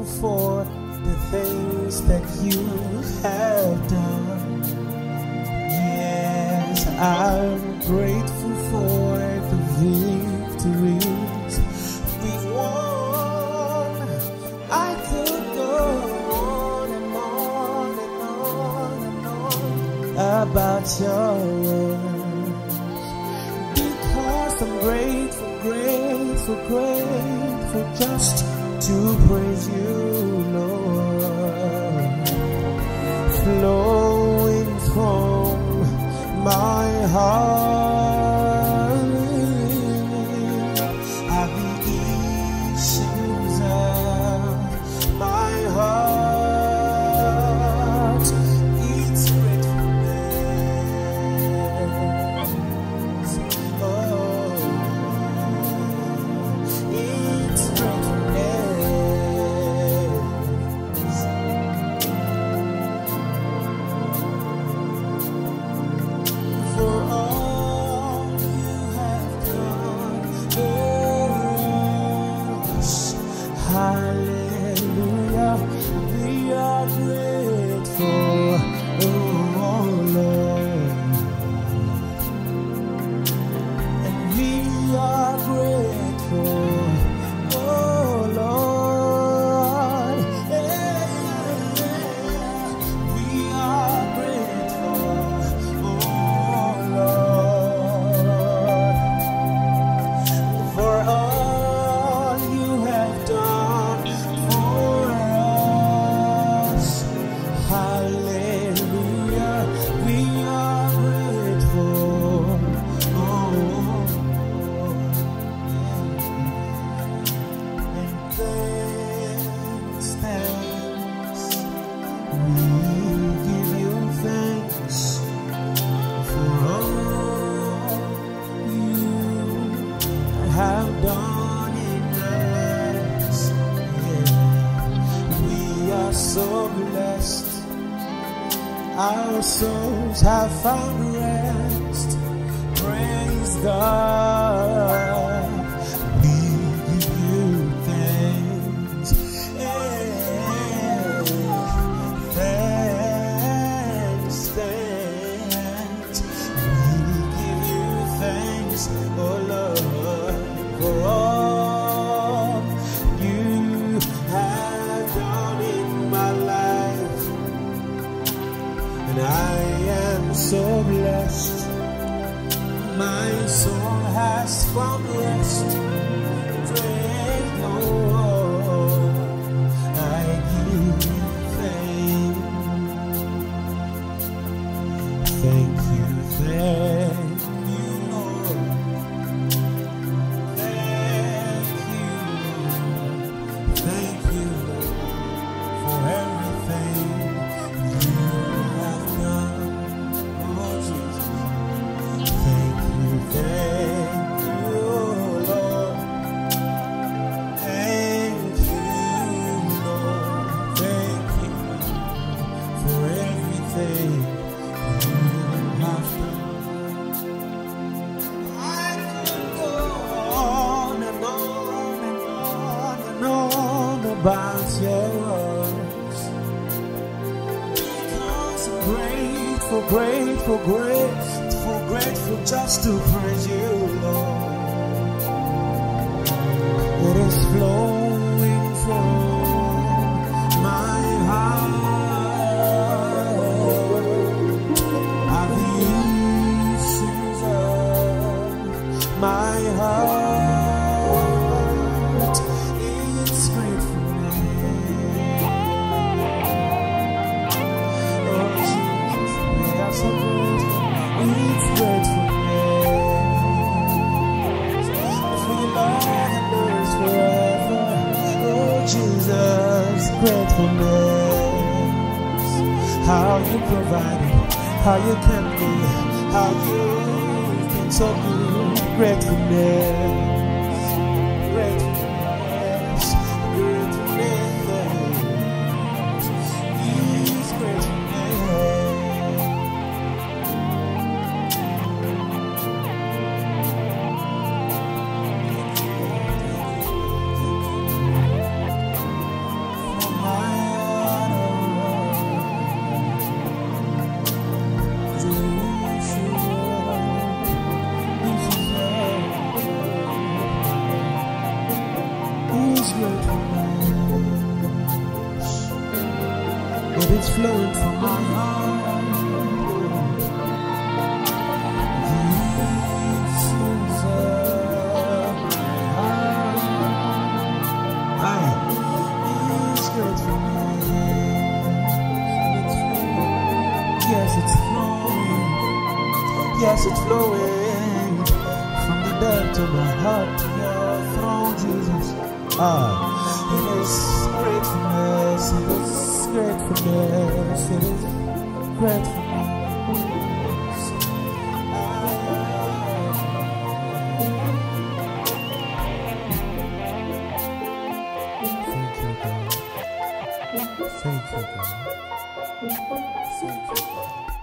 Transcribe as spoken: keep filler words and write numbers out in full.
for the things that you have done. Yes, I'm grateful for the victories we've won. I could go on and on and on and on about your words, because I'm grateful, grateful, grateful just to praise you, Lord, flowing from my heart are the issues of my heart. It's gratefulness. Oh, it's gratefulness. For all you have done for us, hallelujah, we are grateful, oh Lord, and we are grateful, oh Lord, yeah, we are grateful, oh Lord, for all you have done for us. Hallelujah, we are grateful. Oh, and thanks, thanks. We give you thanks for all you have done in us. Yeah. We are so blessed. Our souls have found rest. Praise God. We give you thanks. Yeah. Thanks, thanks. We give you thanks, oh Lord, for all you have done in my life. And I am so blessed. My soul has found rest. Praise the Lord. I give you thanks. Thank you, thank you, Lord. Thank you, thank you for everything you have done. Oh, Jesus. Thank you, thank you, Lord. Thank you, Lord. Thank you for everything you have done. I could go on and on and on and on about your works, because I'm grateful, grateful, grateful, grateful just to praise you, Lord. It is flowing from my heart are the issues of my heart. It's gratefulness. Oh Jesus, we are so grateful. It's gratefulness. Free Lord and endures forever. Oh Jesus, gratefulness. How you provided, how you kept me, how you've been so good. Gratefulness, gratefulness, gratefulness. He's gratefulness. His gratefulness, it is flowing from my heart. Yes, it's flowing. Yes, it's flowing from the depth of my heart to your throne, Jesus. Ah, it is gratefulness. It is gratefulness. It is gratefulness. Thank you, God. Thank you, God. Thank you, God.